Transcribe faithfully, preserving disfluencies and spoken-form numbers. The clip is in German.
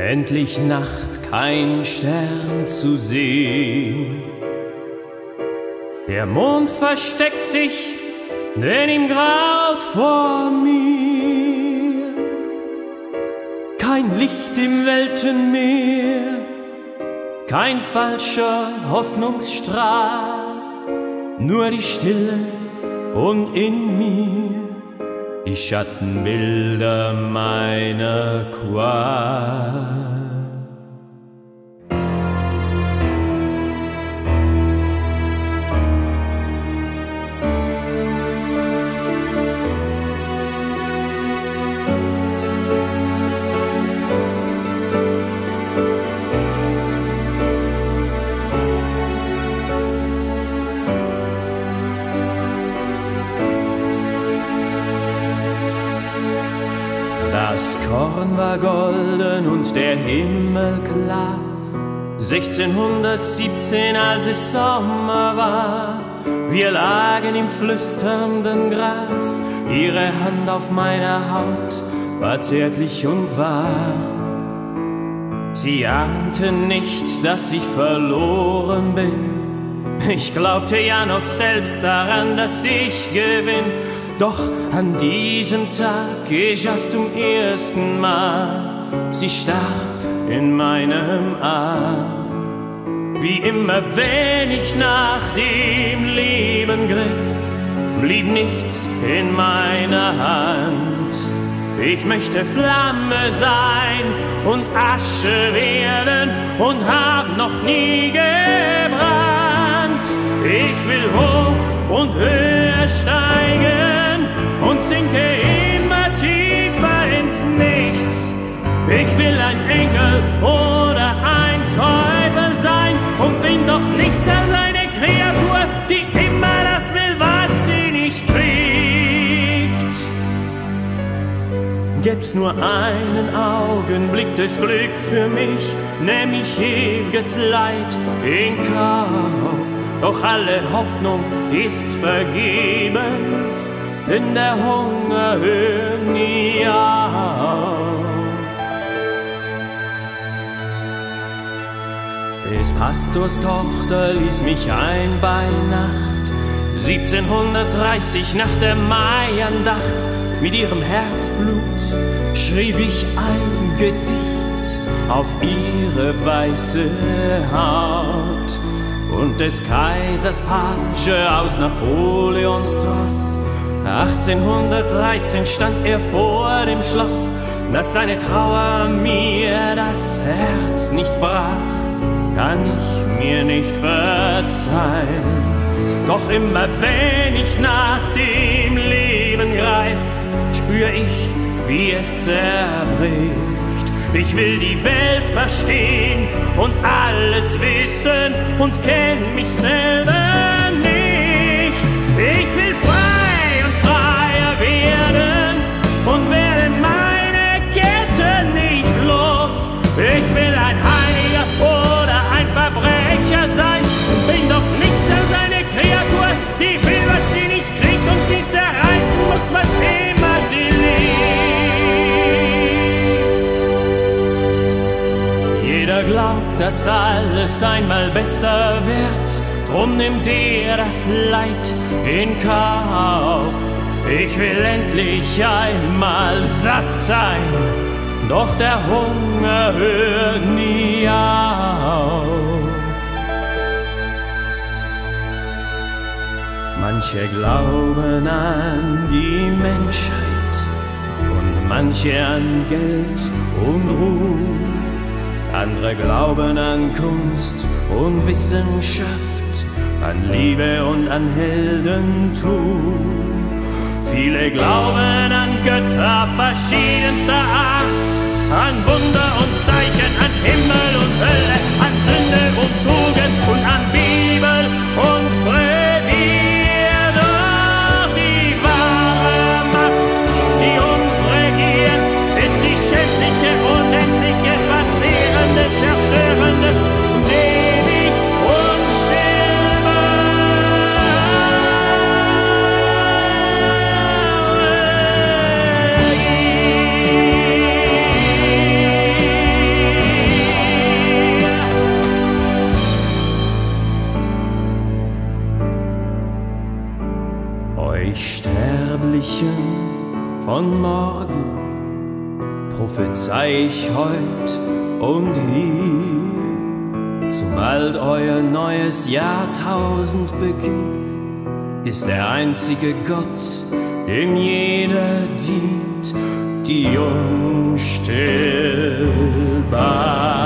endlich Nacht, kein Stern zu sehen. Der Mond versteckt sich, denn ihm graut vor mir. Kein Licht im Weltenmeer, kein falscher Hoffnungsstrahl, nur die Stille und in mir die Schattenbilder meiner Qual. Das Korn war golden und der Himmel klar, sechzehnhundertsiebzehn, als es Sommer war. Wir lagen im flüsternden Gras, ihre Hand auf meiner Haut war zärtlich und wahr. Sie ahnte nicht, dass ich verloren bin, ich glaubte ja noch selbst daran, dass ich gewinn. Doch an diesem Tag geschah's zum ersten Mal, sie starb in meinem Arm. Wie immer, wenn ich nach dem Leben griff, blieb nichts in meiner Hand. Ich möchte Flamme sein und Asche werden und hab noch nie gebrannt. Ich will hoch und höher steigen und sinke immer tiefer ins Nichts. Ich will ein Engel oder ein Teufel sein und bin doch nichts als eine Kreatur, die immer das will, was sie nicht kriegt. Gäb's nur einen Augenblick des Glücks für mich, nähm ich ewiges Leid in Kauf. Doch alle Hoffnung ist vergebens, denn der Hunger hört nie auf. Des Pastors Tochter ließ mich ein bei Nacht, siebzehnhundertdreißig nach der Maiandacht. Mit ihrem Herzblut schrieb ich ein Gedicht auf ihre weiße Haut. Und des Kaisers Page aus Napoleons Tross, achtzehnhundertdreizehn stand er vor dem Schloss. Dass seine Trauer mir das Herz nicht brach, kann ich mir nicht verzeihen. Doch immer wenn ich nach dem Leben greif, spür ich, wie es zerbricht. Ich will die Welt verstehen und alles wissen und kenn mich selber nicht. Ich will frei und freier werden und werde meine Ketten nicht los. Ich will ein Heiliger oder ein Verbrecher sein und bin doch nichts als eine Kreatur, die will, was sie nicht kriegt und die zerreißen muss, was immer sie liebt. Jeder glaubt, dass alles einmal besser wird, drum nimmt er das Leid in Kauf. Ich will endlich einmal satt sein, doch der Hunger hört nie auf. Manche glauben an die Menschheit und manche an Geld und Ruhm. Andere glauben an Kunst und Wissenschaft, an Liebe und an Heldentum. Viele glauben an Götter verschiedenster Art, an Wunder und Zeichen, an Himmel und Hölle, an Sünde und Tugend und an Bibel und Brevier. Doch die wahre Macht, die uns regiert, ist die schändliche, unendliche, verzehrende, zerstörende, ewig unstillbar. Zeichen von morgen prophezei ich heut und hier. Sobald euer neues Jahrtausend beginnt, ist der einzige Gott, dem jeder dient, die Unstillbar.